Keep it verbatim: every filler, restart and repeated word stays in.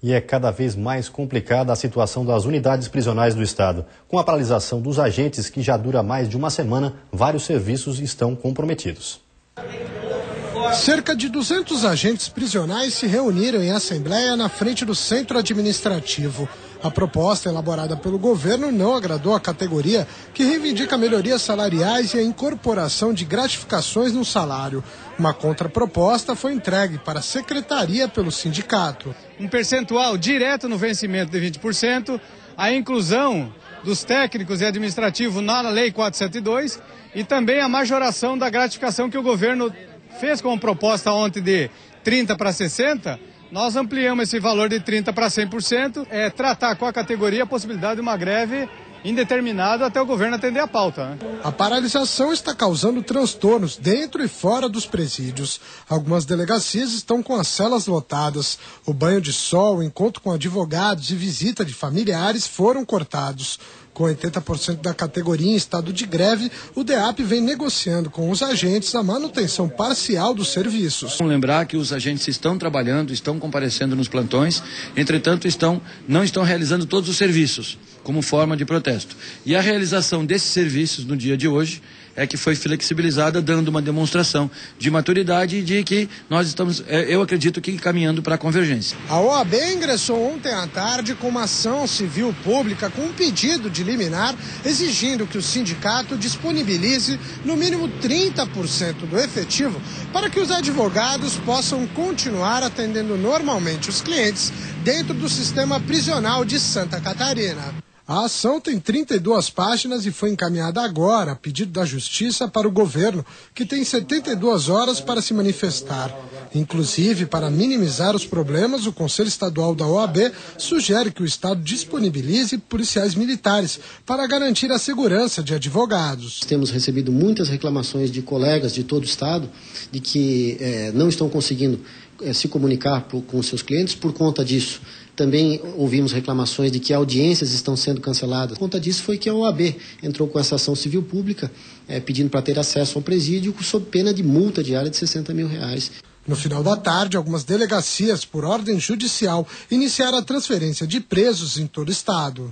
E é cada vez mais complicada a situação das unidades prisionais do estado. Com a paralisação dos agentes, que já dura mais de uma semana, vários serviços estão comprometidos. Cerca de duzentos agentes prisionais se reuniram em assembleia na frente do centro administrativo. A proposta elaborada pelo governo não agradou a categoria, que reivindica melhorias salariais e a incorporação de gratificações no salário. Uma contraproposta foi entregue para a secretaria pelo sindicato. Um percentual direto no vencimento de vinte por cento, a inclusão dos técnicos e administrativos na Lei quatrocentos e setenta e dois e também a majoração da gratificação que o governo fez como proposta ontem de trinta para sessenta. Nós ampliamos esse valor de trinta para cem por cento, é tratar com a categoria a possibilidade de uma greve indeterminada até o governo atender a pauta, né? A paralisação está causando transtornos dentro e fora dos presídios. Algumas delegacias estão com as celas lotadas. O banho de sol, o encontro com advogados e visita de familiares foram cortados. Com oitenta por cento da categoria em estado de greve, o D E A P vem negociando com os agentes a manutenção parcial dos serviços. Vamos lembrar que os agentes estão trabalhando, estão comparecendo nos plantões, entretanto estão, não estão realizando todos os serviços como forma de protesto. E a realização desses serviços no dia de hoje é que foi flexibilizada, dando uma demonstração de maturidade e de que nós estamos, eu acredito que, caminhando para a convergência. A O A B ingressou ontem à tarde com uma ação civil pública com um pedido de liminar exigindo que o sindicato disponibilize no mínimo trinta por cento do efetivo para que os advogados possam continuar atendendo normalmente os clientes dentro do sistema prisional de Santa Catarina. A ação tem trinta e duas páginas e foi encaminhada agora, a pedido da Justiça, para o governo, que tem setenta e duas horas para se manifestar. Inclusive, para minimizar os problemas, o Conselho Estadual da O A B sugere que o Estado disponibilize policiais militares para garantir a segurança de advogados. Temos recebido muitas reclamações de colegas de todo o Estado de que eh, não estão conseguindo eh, se comunicar por, com seus clientes por conta disso. Também ouvimos reclamações de que audiências estão sendo canceladas. Por conta disso foi que a O A B entrou com essa ação civil pública, é, pedindo para ter acesso ao presídio sob pena de multa diária de sessenta mil reais. No final da tarde, algumas delegacias, por ordem judicial, iniciaram a transferência de presos em todo o estado.